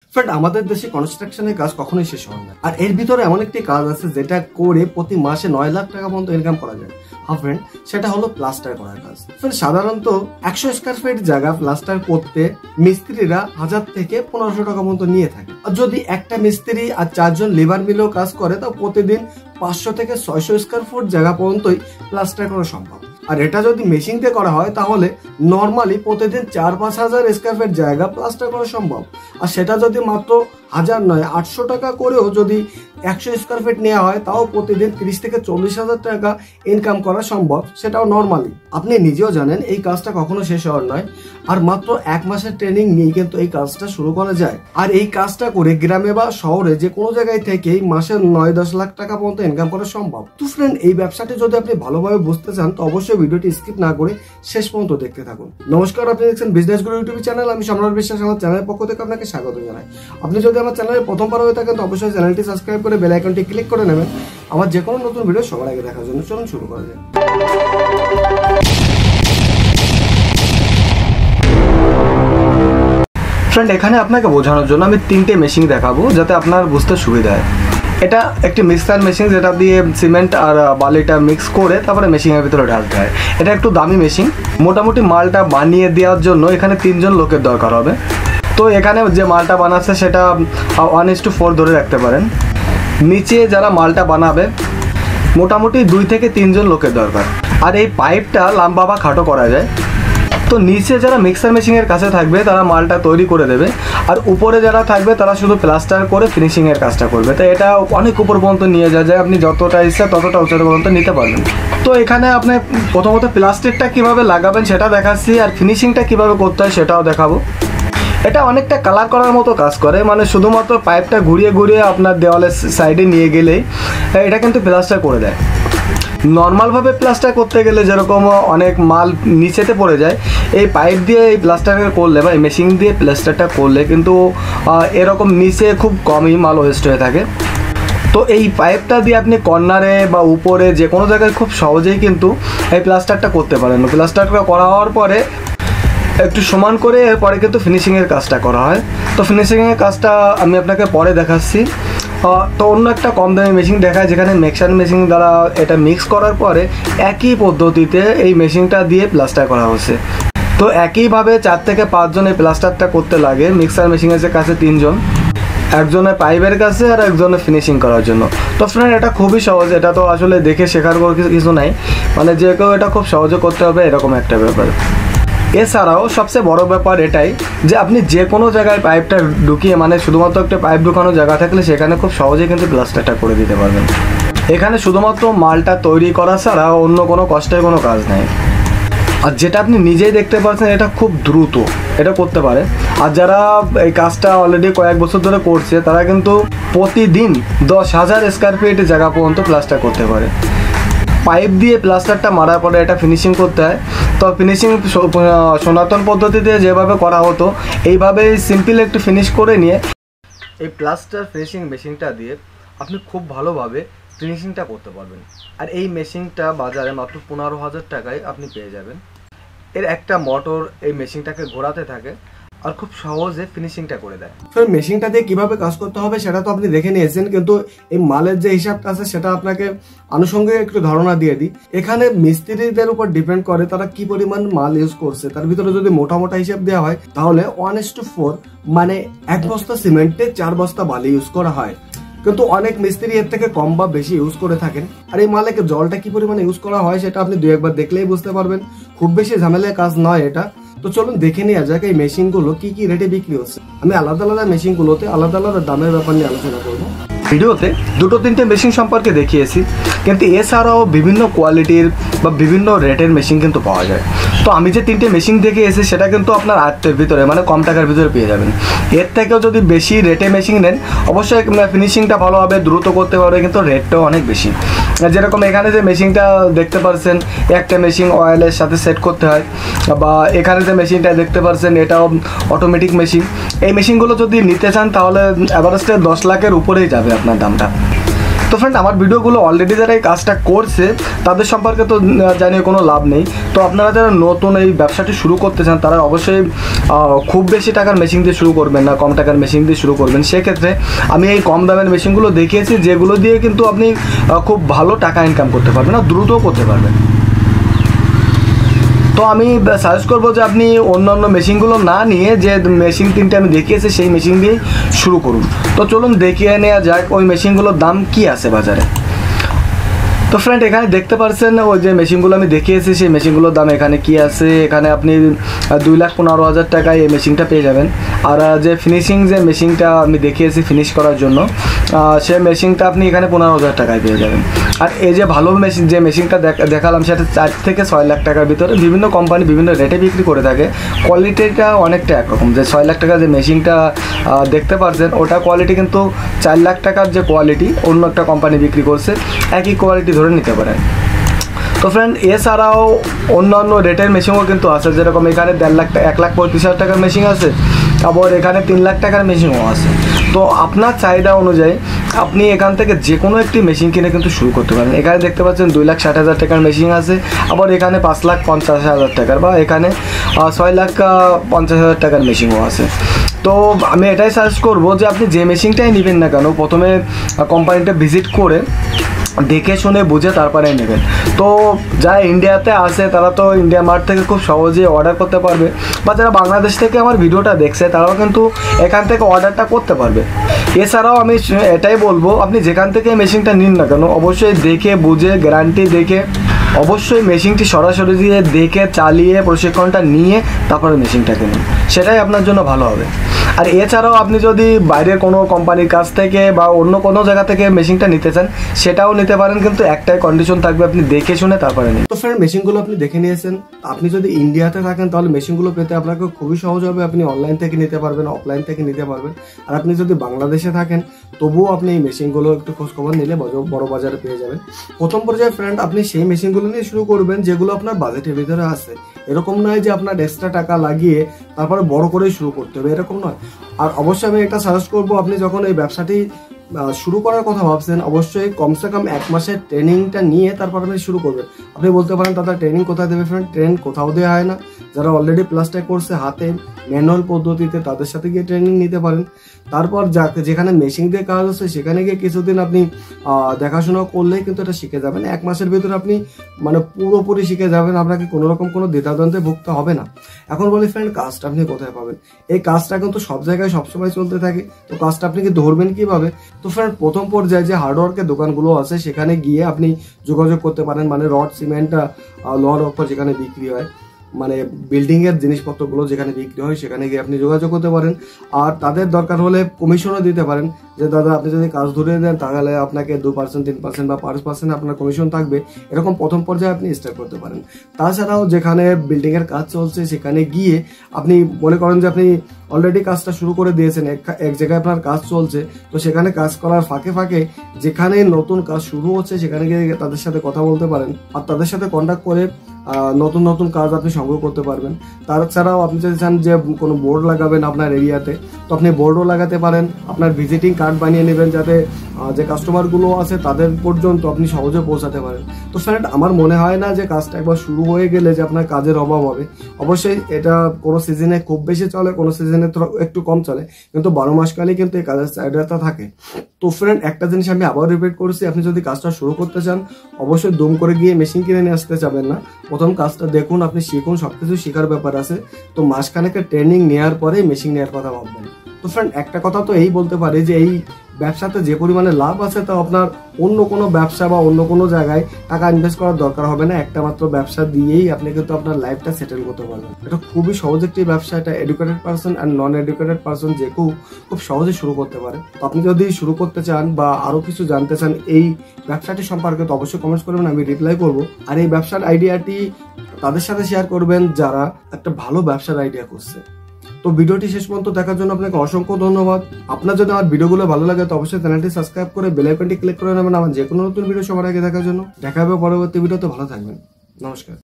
Friend, আমাদের দেশে কনস্ট্রাকশনের কাজ কখনোই শেষ হয় না। আর এর ভিতরে এমন একটি কাজ আছে যেটা করে প্রতি মাসে 9 লাখ টাকা পর্যন্ত ইনকাম করা যায়। হ্যাঁ ফ্রেন্ড, সেটা হলো প্লাস্টার করার কাজ। ফ্রেন্ড, সাধারণত 100 স্কয়ার ফিট জায়গা প্লাস্টার করতে মিস্ত্রিরা 1000 থেকে 1500 টাকা পর্যন্ত নিয়ে থাকে। আর যদি একটা মিস্ত্রি আর 4 জন লেবার মিলেও কাজ করে, তাও প্রতিদিন 500 থেকে 600 স্কয়ার ফুট জায়গা পর্যন্তই প্লাস্টার করা সম্ভব। আর এটা যদি মেশিন দিয়ে করা হয় তাহলে নর্মালি প্রতিদিন 4-5 হাজার স্কয়ার ফিট জায়গা প্লাস্টার করা সম্ভব। আর সেটা যদি মাত্র 1000 নয় 800 টাকা করেও যদি 100 স্কয়ার ফিট নেওয়া হয়, তাও প্রতিদিন 30 থেকে 40 হাজার টাকা ইনকাম করা সম্ভব, সেটাও নর্মালি। আপনি নিজেও জানেন এই কাজটা কখনো শেষ হওয়ার নয়। আর মাত্র 1 মাসের ট্রেনিং নিয়ে কিন্তু এই কাজটা শুরু করা যায়। আর এই কাজটা করে গ্রামে বা শহরে যে কোনো জায়গায় থেকেই মাসে 9-10 লাখ টাকা পর্যন্ত ইনকাম করা সম্ভব। তো ফ্রেন্ড, এই ব্যবসাটি যদি আপনি ভালোভাবে বুঝতে চান তো অবশ্যই ভিডিওটি স্কিপ না করে শেষ পর্যন্ত দেখতে থাকুন। নমস্কার, আপনি দেখছেন বিজনেস গুরু ইউটিউব চ্যানেল। আমি সম্রাট বিশ্বাস, আমার চ্যানেলের পক্ষ থেকে আপনাকে স্বাগত জানাই। আপনি যদি আমার চ্যানেলে প্রথমবার হয়ে থাকেন তো অবশ্যই চ্যানেলটি সাবস্ক্রাইব করে বেল আইকনটি ক্লিক করে নেবেন আমার যে কোনো নতুন ভিডিও সবার আগে দেখার জন্য। চলুন শুরু করা যাক। ফ্রেন্ড, এখানে আপনাকে বোঝানোর জন্য আমি 3টে মেশিন দেখাবো যাতে আপনার বুঝতে সুবিধা হয়। এটা একটি মিক্সার মেশিন, যেটা দিয়ে সিমেন্ট আর বালিটা মিক্স করে তারপরে মেশিনের ভিতরে ঢালতে হয়। এটা একটু দামি মেশিন। মোটামুটি মালটা বানিয়ে দেওয়ার জন্য এখানে 3 জন লোকের দরকার হবে। তো এখানে যে মালটা বানাচ্ছে সেটা 1:4 ধরে রাখতে পারেন। নিচে যারা মালটা বানাবে মোটামুটি 2 থেকে 3 জন লোকের দরকার। আর এই পাইপটা লম্বা বা খাটো করা যায়। তো নিচে যারা মিক্সার মেশিনের কাছে থাকবে তারা মালটা তৈরি করে দেবে, আর উপরে যারা থাকবে তারা শুধু প্লাস্টার করে ফিনিশিংয়ের কাজটা করবে। তো এটা অনেক উপর পর্যন্ত নিয়ে যায়, আপনি যতটা ইচ্ছা ততটা উচ্চতা পর্যন্ত নিতে পারবেন। তো এখানে আপনি প্রথমত প্লাস্টিকটা কিভাবে লাগাবেন সেটা দেখাচ্ছি, আর ফিনিশিংটা কিভাবে করতে হয় সেটাও দেখাবো। এটা অনেকটা কালার করার মতো কাজ করে, মানে শুধুমাত্র পাইপটা ঘুরিয়ে ঘুরিয়ে আপনার দেওয়ালের সাইডে নিয়ে গেলেই এটা কিন্তু প্লাস্টার করে দেয়। নর্মালভাবে প্লাস্টার করতে গেলে যেরকম অনেক মাল নিচেতে পড়ে যায়, এই পাইপ দিয়ে এই প্লাস্টারটা করলে বা এই মেশিন দিয়ে প্লাস্টারটা করলে কিন্তু এরকম নিচে খুব কমই মাল ওয়েস্ট হয়ে থাকে। তো এই পাইপটা দিয়ে আপনি কর্নারে বা উপরে যে কোনো জায়গায় খুব সহজেই কিন্তু এই প্লাস্টারটা করতে পারেন। প্লাস্টারটা করা হওয়ার পরে একটু সমান করে এরপরে কিন্তু ফিনিশিংয়ের কাজটা করা হয়। তো ফিনিশিংয়ের কাজটা আমি আপনাকে পরে দেখাচ্ছি। তো অন্য একটা কম দামি মেশিন দেখায়, যেখানে মিক্সার মেশিন দ্বারা এটা মিক্স করার পরে একই পদ্ধতিতে এই মেশিনটা দিয়ে প্লাস্টার করা হচ্ছে। তো একইভাবে 4 থেকে 5 জন এই প্লাস্টারটা করতে লাগে। মিক্সার মেশিনের কাছে 3 জন, একজনের পাইপের কাছে আর একজনের ফিনিশিং করার জন্য। তো ফ্রেন্ড, এটা খুবই সহজ। এটা তো আসলে দেখে শেখার কিছু নাই, মানে যে কেউ এটা খুব সহজে করতে হবে এরকম একটা ব্যাপার। এছাড়াও সবচেয়ে বড় ব্যাপার এটাই যে আপনি যে কোনো জায়গায় পাইপটা ঢুকিয়ে, মানে শুধুমাত্র একটা পাইপ ঢুকানো জায়গা থাকলে সেখানে খুব সহজেই কিন্তু প্লাস্টারটা করে দিতে পারবেন। এখানে শুধুমাত্র মালটা তৈরি করা ছাড়া অন্য কোনো কষ্টের কোনো কাজ নেই। আর যেটা আপনি নিজেই দেখতে পাচ্ছেন এটা খুব দ্রুত এটা করতে পারে। আর যারা এই কাজটা অলরেডি কয়েক বছর ধরে করছে তারা কিন্তু প্রতিদিন 10,000 স্কয়ার ফিট জায়গা পর্যন্ত প্লাস্টার করতে পারে। পাইপ দিয়ে প্লাস্টারটা মারার পরে এটা ফিনিশিং করতে হয়। তো ফিনিশিং সনাতন পদ্ধতিতে যেভাবে করা হতো এইভাবে সিম্পল একটু ফিনিশ করে নিয়ে এই প্লাস্টার ফিনিশিং মেশিনটা দিয়ে আপনি খুব ভালোভাবে ফিনিশিংটা করতে পারবেন। আর এই মেশিনটা বাজারে মাত্র 15,000 টাকায় আপনি পেয়ে যাবেন। এর একটা মোটর এই মেশিনটাকে ঘোরাতে থাকে আর খুব সহজে ফিনিশিংটা করে দেয়। ফ্রেন্ড, মেশিনটা দিয়ে কিভাবে কাজ করতে হবে সেটা তো আপনি দেখে নিয়েছেন, কিন্তু এই মালের যে হিসাবটা আছে সেটা আপনাকে আনুষঙ্গিক একটু ধারণা দিয়ে দিই। এখানে মিস্ত্রিদের উপর ডিপেন্ড করে তারা কি পরিমাণ মাল ইউজ করছে। তার ভিতরে যদি মোটা মোটা হিসাব দেওয়া হয় তাহলে 1:4, মানে 1 বস্তা সিমেন্টে 4 বস্তা বালি ইউজ করা হয়। কিন্তু অনেক মিস্ত্রি এর থেকে কম বা বেশি ইউজ করে থাকেন। আর এই মালে জলটা কি পরিমাণে ইউজ করা হয় সেটা আপনি 2-1 দেখলেই বুঝতে পারবেন। খুব বেশি ঝামেলার কাজ নয় এটা। তো চলুন দেখে নেওয়া যাক এই মেশিনগুলো কি কি রেটে বিক্রি হচ্ছে। আমি আলাদা আলাদা মেশিনগুলোতে আলাদা আলাদা দামের ব্যাপার নিয়ে আলোচনা করবো। ভিডিওতে 2-3টে মেশিন সম্পর্কে দেখিয়েছি, কিন্তু এছাড়াও বিভিন্ন কোয়ালিটির বা বিভিন্ন রেটের মেশিন কিন্তু পাওয়া যায়। তো আমি যে 3টে মেশিন দেখে এসেছি সেটা কিন্তু আপনার আয়ত্তের ভিতরে, মানে কম টাকার ভিতরে পেয়ে যাবেন। এর থেকেও যদি বেশি রেটে মেশিন নেন অবশ্যই ফিনিশিংটা ভালো হবে, দ্রুত করতে পারবে, কিন্তু রেটটাও অনেক বেশি। যেরকম এখানে যে মেশিনটা দেখতে পাচ্ছেন একটা মেশিন অয়েলের সাথে সেট করতে হয়, বা এখানে যে মেশিনটা দেখতে পাচ্ছেন এটাও অটোমেটিক মেশিন। এই মেশিনগুলো যদি নিতে চান তাহলে অ্যাভারেজটা 10 লাখের উপরেই যাবে আপনার দামটা। তো ফ্রেন্ড, আমার ভিডিওগুলো অলরেডি যারা এই কাজটা করছে তাদের সম্পর্কে তো জানিয়ে কোনো লাভ নেই। তো আপনারা যারা নতুন এই ব্যবসাটি শুরু করতে চান তারা অবশ্যই খুব বেশি টাকার মেশিন দিয়ে শুরু করবেন না, কম টাকার মেশিন দিয়ে শুরু করবেন। সেক্ষেত্রে আমি এই কম দামের মেশিনগুলো দেখিয়েছি, যেগুলো দিয়ে কিন্তু আপনি খুব ভালো টাকা ইনকাম করতে পারবেন, আর দ্রুত করতে পারবেন। তো আমি সাজেস্ট করবো যে আপনি অন্যান্য মেশিনগুলো না নিয়ে যে মেশিন 3টে আমি দেখিয়েছি সেই মেশিন দিয়েই শুরু করুন। তো চলুন দেখিয়ে নেওয়া যাক ওই মেশিনগুলোর দাম কি আছে বাজারে। তো ফ্রেন্ড, এখানে দেখতে পাচ্ছেন ওই যে মেশিনগুলো আমি দেখিয়েছি সেই মেশিনগুলোর দাম এখানে কি আছে। এখানে আপনি 2,15,000 টাকায় এই মেশিনটা পেয়ে যাবেন। আর যে ফিনিশিং যে মেশিনটা আমি দেখিয়েছি ফিনিশ করার জন্য, সে মেশিনটা আপনি এখানে 15,000 টাকায় পেয়ে যাবেন। আর এই যে ভালো মেশিন যে মেশিনটা দেখালাম সেটা 4 থেকে 6 লাখ টাকার ভিতরে বিভিন্ন কোম্পানি বিভিন্ন রেটে বিক্রি করে থাকে। কোয়ালিটিটা অনেকটা একরকম, যে 6 লাখ টাকা যে মেশিনটা দেখতে পাচ্ছেন ওটা কোয়ালিটি কিন্তু 4 লাখ টাকার যে কোয়ালিটি অন্য একটা কোম্পানি বিক্রি করছে, একই কোয়ালিটি ধরে নিতে পারেন। তো ফ্রেন্ড, এছাড়াও অন্যান্য রেটের মেশিনও কিন্তু আছে, যেরকম এখানে 1,35,000 টাকার মেশিন আছে, আবার এখানে 3 লাখ টাকার মেশিনও আছে। তো আপনার চাহিদা অনুযায়ী আপনি এখান থেকে যে কোনো একটি মেশিন কিনে কিন্তু শুরু করতে পারেন। এখানে দেখতে পাচ্ছেন 2,60,000 টাকার মেশিন আছে, আবার এখানে 5,50,000 টাকার, বা এখানে 6,50,000 টাকার মেশিনও আছে। তো আমি এটাই সাজেস্ট করবো যে আপনি যে মেশিনটাই নেবেন না কেন প্রথমে কোম্পানিটা ভিজিট করে দেখে শুনে বুঝে তারপরে নেবেন। তো যারা ইন্ডিয়াতে আসে তারা তো ইন্ডিয়া মার্ট থেকে খুব সহজে অর্ডার করতে পারবে, বা যারা বাংলাদেশ থেকে আমার ভিডিওটা দেখছে তারাও কিন্তু এখান থেকে অর্ডারটা করতে পারবে। এছাড়াও আমি এটাই বলবো, আপনি যেখান থেকে মেশিনটা নিন না কেন অবশ্যই দেখে বুঝে গ্যারান্টি দেখে অবশ্যই মেশিনটি সরাসরি দিয়ে দেখে চালিয়ে প্রশিক্ষণটা নিয়ে তারপরে মেশিনটা কিনুন, সেটাই আপনার জন্য ভালো হবে। আর এছাড়াও আপনি যদি বাইরের কোনো কোম্পানির কাছ থেকে বা অন্য কোনো জায়গা থেকে মেশিনটা নিতে চান সেটাও নিতে পারেন, কিন্তু একটাই কন্ডিশন থাকবে, আপনি দেখে শুনে তারপরে নিন। তো ফ্রেন্ড, মেশিনগুলো আপনি দেখে নিয়েছেন। আপনি যদি ইন্ডিয়াতে থাকেন তাহলে মেশিনগুলো পেতে আপনাকে খুবই সহজ হবে, আপনি অনলাইন থেকে নিতে পারবেন, অফলাইন থেকে নিতে পারবেন। আর আপনি যদি বাংলাদেশে থাকেন তবুও আপনি এই মেশিনগুলো একটু খোঁজখবর নিলে বড় বাজারে পেয়ে যাবেন। প্রথম পর্যায়ে ফ্রেন্ড, আপনি সেই মেশিনগুলো নিয়ে শুরু করবেন যেগুলো আপনার বাজেটের ভিতরে আছে। এরকম নয় যে আপনার এক্সট্রা টাকা লাগিয়ে তারপরে বড় করেই শুরু করতে হবে, এরকম নয়। আর অবশ্যই আমি একটা সাজেস্ট করবো, আপনি যখন এই ব্যবসাটি শুরু করার কথা ভাবছেন অবশ্যই কমসে কম 1 মাসের ট্রেনিংটা নিয়ে তারপর আপনি শুরু করবেন। আপনি বলতে পারেন দাদা ট্রেনিং কোথায় দেবে? ফ্রেন্ড, ট্রেন কোথাও দেওয়া হয় না। যারা অলরেডি প্লাস্টার করছে হাতে ম্যানুয়াল পদ্ধতিতে তাদের সাথে গিয়ে ট্রেনিং নিতে পারেন। তারপর যেখানে মেশিন দিয়ে কাজ হচ্ছে সেখানে গিয়ে কিছুদিন আপনি দেখাশোনা করলেই কিন্তু এটা শিখে যাবেন। 1 মাসের ভিতরে আপনি মানে পুরোপুরি শিখে যাবেন, আপনাকে কোনো রকম কোনো দ্বিধাদ্বন্দ্বে ভুগতে হবে না। এখন বলি ফ্রেন্ড, কাজটা আপনি কোথায় পাবেন? এই কাজটা কিন্তু সব জায়গায় সবসময় চলতে থাকে, তো কাজটা আপনি কি ধরবেন কিভাবে? তো ফ্রেন্ড, প্রথম পর্যায়ে যে হার্ডওয়ার্কের দোকানগুলো আছে সেখানে গিয়ে আপনি যোগাযোগ করতে পারেন, মানে রড সিমেন্ট লোহার অক্ষর যেখানে বিক্রি হয়, মানে বিল্ডিং এর জিনিসপত্রগুলো যেখানে বিক্রি হয় সেখানে গিয়ে আপনি যোগাযোগ করতে পারেন। আর তাদের দরকার হলে কমিশনও দিতে পারেন, যে দাদা আপনি যদি কাজ ধরিয়ে দেন তাহলে আপনাকে 2%, 3% বা 5% আপনার কমিশন থাকবে। এরকম প্রথম পর্যায়ে আপনি স্টার্ট করতে পারেন। তাছাড়াও যেখানে বিল্ডিং এর কাজ চলছে সেখানে গিয়ে আপনি মনে করেন যে আপনি অলরেডি কাজটা শুরু করে দিয়েছেন, এক জায়গায় আপনার কাজ চলছে, তো সেখানে কাজ করার ফাঁকে ফাঁকে যেখানে নতুন কাজ শুরু হচ্ছে সেখানে গিয়ে তাদের সাথে কথা বলতে পারেন, আর তাদের সাথে কন্ট্যাক্ট করে নতুন নতুন কাজ আপনি সংগ্রহ করতে পারবেন। তাছাড়াও আপনি যদি চান যে কোনো বোর্ড লাগাবেন আপনার এরিয়াতে, তো আপনি বোর্ডও লাগাতে পারেন। আপনার ভিজিটিং কার্ড বানিয়ে নেবেন যাতে যে কাস্টমারগুলো আছে তাদের পর্যন্ত আপনি সহজে পৌঁছাতে পারেন। তো ফ্রেন্ড, আমার মনে হয় না যে কাজটা একবার শুরু হয়ে গেলে যে আপনার কাজের অভাব হবে। অবশ্যই এটা কোনো সিজনে খুব বেশি চলে, কোনো সিজনে একটু কম চলে, কিন্তু 12 মাস কালই কিন্তু এই কাজের চাহিদাটা থাকে। তো ফ্রেন্ড, একটা জিনিস আমি আবার রিপিট করছি, আপনি যদি কাজটা শুরু করতে চান অবশ্যই দুম করে গিয়ে মেশিন কিনে নিয়ে আসতে যাবেন না। প্রথম কাজটা দেখুন, আপনি শিখুন, সবকিছু শেখার ব্যাপার আছে। তো মাসখানেকের ট্রেনিং নেওয়ার পরেই মেশিন নেওয়ার কথা ভাববেন। তো ফ্রেন্ড, একটা কথা তো এই বলতে পারি যে এই ব্যবসাতে যে পরিমাণে লাভ আছে তা আপনার অন্য কোনো ব্যবসা বা অন্য কোনো জায়গায় টাকা ইনভেস্ট করার দরকার হবে না। একটা মাত্র ব্যবসা দিয়েই আপনি কিন্তু আপনার লাইফটা সেটেল করতে পারবেন। এটা খুবই সহজ একটি ব্যবসা, এটা এডুকেটেড পারসন আর নন এডুকেটেড পারসন যে কেউ খুব সহজে শুরু করতে পারে। তো আপনি যদি শুরু করতে চান বা আরো কিছু জানতে চান এই ব্যবসাটি সম্পর্কে তো অবশ্যই কমেন্টস করবেন, আমি রিপ্লাই করবো। আর এই ব্যবসার আইডিয়াটি তাদের সাথে শেয়ার করবেন যারা একটা ভালো ব্যবসার আইডিয়া করছে। তো ভিডিওটি শেষ পর্যন্ত দেখার জন্য আপনাকে অসংখ্য ধন্যবাদ। আপনার যদি আমার ভিডিওগুলো ভালো লাগে তো অবশ্যই চ্যানেলটি সাবস্ক্রাইব করে বেল আইকনটি ক্লিক করে নেবেন আমার যে কোনো নতুন ভিডিও সবার আগে দেখার জন্য। দেখা হবে পরবর্তী ভিডিওতে, ভালো থাকবেন, নমস্কার।